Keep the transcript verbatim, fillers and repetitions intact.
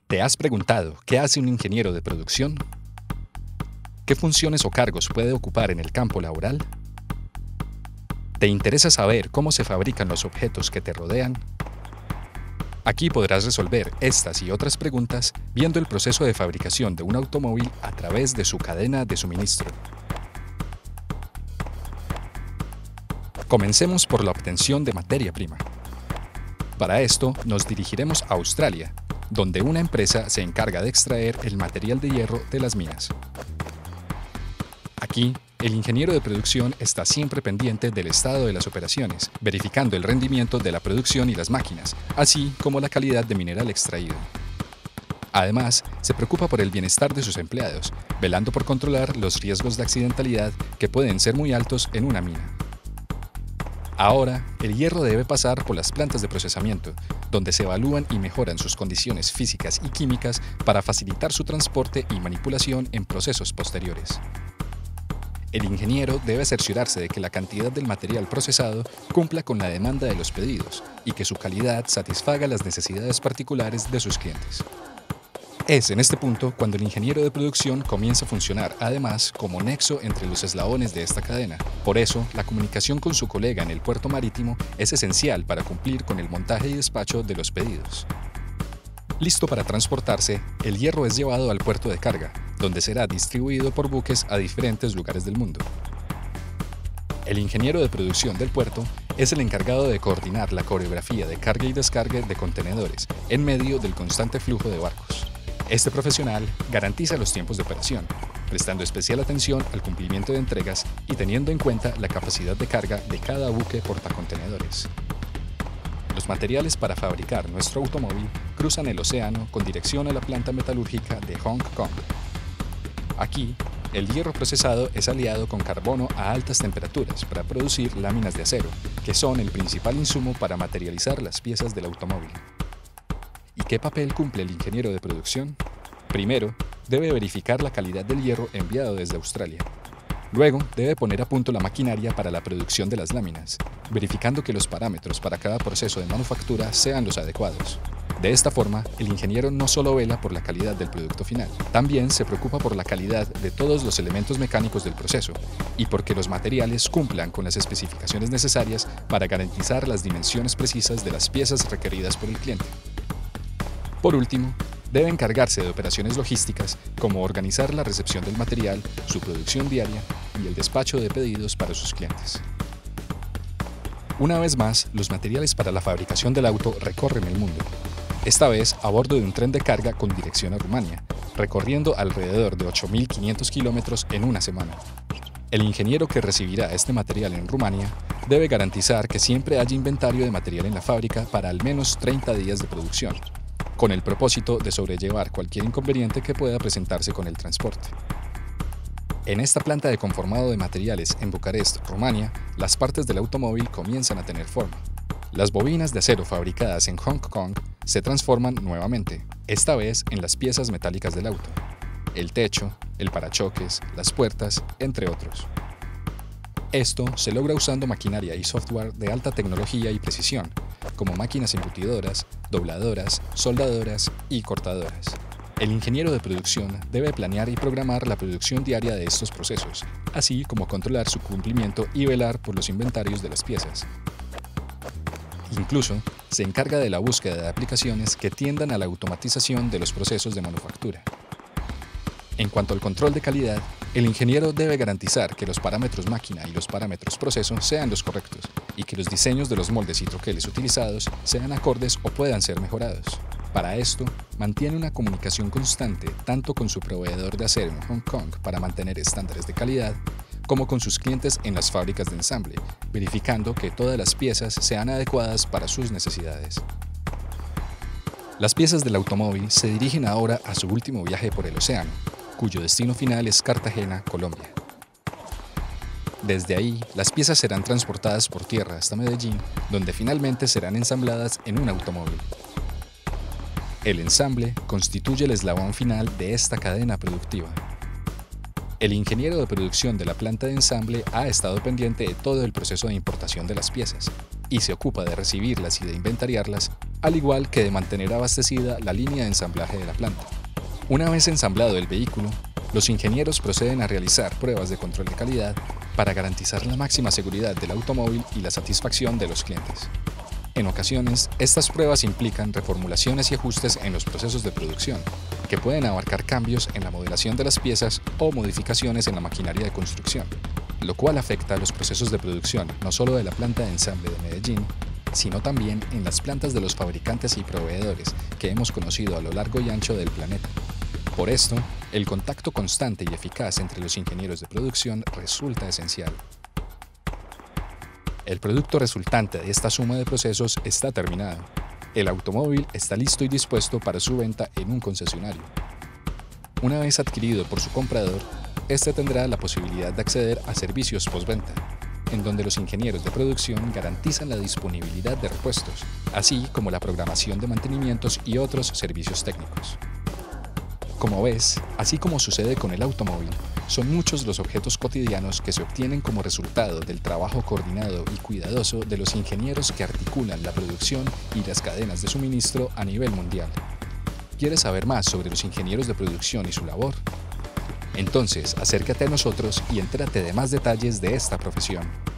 ¿Te has preguntado qué hace un ingeniero de producción? ¿Qué funciones o cargos puede ocupar en el campo laboral? ¿Te interesa saber cómo se fabrican los objetos que te rodean? Aquí podrás resolver estas y otras preguntas viendo el proceso de fabricación de un automóvil a través de su cadena de suministro. Comencemos por la obtención de materia prima. Para esto nos dirigiremos a Australia, donde una empresa se encarga de extraer el material de hierro de las minas. Aquí, el ingeniero de producción está siempre pendiente del estado de las operaciones, verificando el rendimiento de la producción y las máquinas, así como la calidad de mineral extraído. Además, se preocupa por el bienestar de sus empleados, velando por controlar los riesgos de accidentalidad que pueden ser muy altos en una mina. Ahora, el hierro debe pasar por las plantas de procesamiento, donde se evalúan y mejoran sus condiciones físicas y químicas para facilitar su transporte y manipulación en procesos posteriores. El ingeniero debe cerciorarse de que la cantidad del material procesado cumpla con la demanda de los pedidos y que su calidad satisfaga las necesidades particulares de sus clientes. Es en este punto cuando el ingeniero de producción comienza a funcionar además como nexo entre los eslabones de esta cadena. Por eso, la comunicación con su colega en el puerto marítimo es esencial para cumplir con el montaje y despacho de los pedidos. Listo para transportarse, el hierro es llevado al puerto de carga, donde será distribuido por buques a diferentes lugares del mundo. El ingeniero de producción del puerto es el encargado de coordinar la coreografía de carga y descarga de contenedores en medio del constante flujo de barcos. Este profesional garantiza los tiempos de operación, prestando especial atención al cumplimiento de entregas y teniendo en cuenta la capacidad de carga de cada buque portacontenedores. Los materiales para fabricar nuestro automóvil cruzan el océano con dirección a la planta metalúrgica de Hong Kong. Aquí, el hierro procesado es aliado con carbono a altas temperaturas para producir láminas de acero, que son el principal insumo para materializar las piezas del automóvil. ¿Y qué papel cumple el ingeniero de producción? Primero, debe verificar la calidad del hierro enviado desde Australia. Luego, debe poner a punto la maquinaria para la producción de las láminas, verificando que los parámetros para cada proceso de manufactura sean los adecuados. De esta forma, el ingeniero no solo vela por la calidad del producto final, también se preocupa por la calidad de todos los elementos mecánicos del proceso y porque los materiales cumplan con las especificaciones necesarias para garantizar las dimensiones precisas de las piezas requeridas por el cliente. Por último, debe encargarse de operaciones logísticas como organizar la recepción del material, su producción diaria y el despacho de pedidos para sus clientes. Una vez más, los materiales para la fabricación del auto recorren el mundo, esta vez a bordo de un tren de carga con dirección a Rumania, recorriendo alrededor de ocho mil quinientos kilómetros en una semana. El ingeniero que recibirá este material en Rumania debe garantizar que siempre haya inventario de material en la fábrica para al menos treinta días de producción, con el propósito de sobrellevar cualquier inconveniente que pueda presentarse con el transporte. En esta planta de conformado de materiales en Bucarest, Rumania, las partes del automóvil comienzan a tener forma. Las bobinas de acero fabricadas en Hong Kong se transforman nuevamente, esta vez en las piezas metálicas del auto, el techo, el parachoques, las puertas, entre otros. Esto se logra usando maquinaria y software de alta tecnología y precisión, como máquinas embutidoras, dobladoras, soldadoras y cortadoras. El ingeniero de producción debe planear y programar la producción diaria de estos procesos, así como controlar su cumplimiento y velar por los inventarios de las piezas. Incluso, se encarga de la búsqueda de aplicaciones que tiendan a la automatización de los procesos de manufactura. En cuanto al control de calidad, el ingeniero debe garantizar que los parámetros máquina y los parámetros proceso sean los correctos y que los diseños de los moldes y troqueles utilizados sean acordes o puedan ser mejorados. Para esto, mantiene una comunicación constante tanto con su proveedor de acero en Hong Kong para mantener estándares de calidad, como con sus clientes en las fábricas de ensamble, verificando que todas las piezas sean adecuadas para sus necesidades. Las piezas del automóvil se dirigen ahora a su último viaje por el océano, cuyo destino final es Cartagena, Colombia. Desde ahí, las piezas serán transportadas por tierra hasta Medellín, donde finalmente serán ensambladas en un automóvil. El ensamble constituye el eslabón final de esta cadena productiva. El ingeniero de producción de la planta de ensamble ha estado pendiente de todo el proceso de importación de las piezas y se ocupa de recibirlas y de inventariarlas al igual que de mantener abastecida la línea de ensamblaje de la planta. Una vez ensamblado el vehículo, los ingenieros proceden a realizar pruebas de control de calidad para garantizar la máxima seguridad del automóvil y la satisfacción de los clientes. En ocasiones, estas pruebas implican reformulaciones y ajustes en los procesos de producción, que pueden abarcar cambios en la modelación de las piezas o modificaciones en la maquinaria de construcción, lo cual afecta a los procesos de producción no solo de la planta de ensamble de Medellín, sino también en las plantas de los fabricantes y proveedores que hemos conocido a lo largo y ancho del planeta. Por esto, el contacto constante y eficaz entre los ingenieros de producción resulta esencial. El producto resultante de esta suma de procesos está terminado. El automóvil está listo y dispuesto para su venta en un concesionario. Una vez adquirido por su comprador, éste tendrá la posibilidad de acceder a servicios postventa, en donde los ingenieros de producción garantizan la disponibilidad de repuestos, así como la programación de mantenimientos y otros servicios técnicos. Como ves, así como sucede con el automóvil, son muchos los objetos cotidianos que se obtienen como resultado del trabajo coordinado y cuidadoso de los ingenieros que articulan la producción y las cadenas de suministro a nivel mundial. ¿Quieres saber más sobre los ingenieros de producción y su labor? Entonces, acércate a nosotros y entérate de más detalles de esta profesión.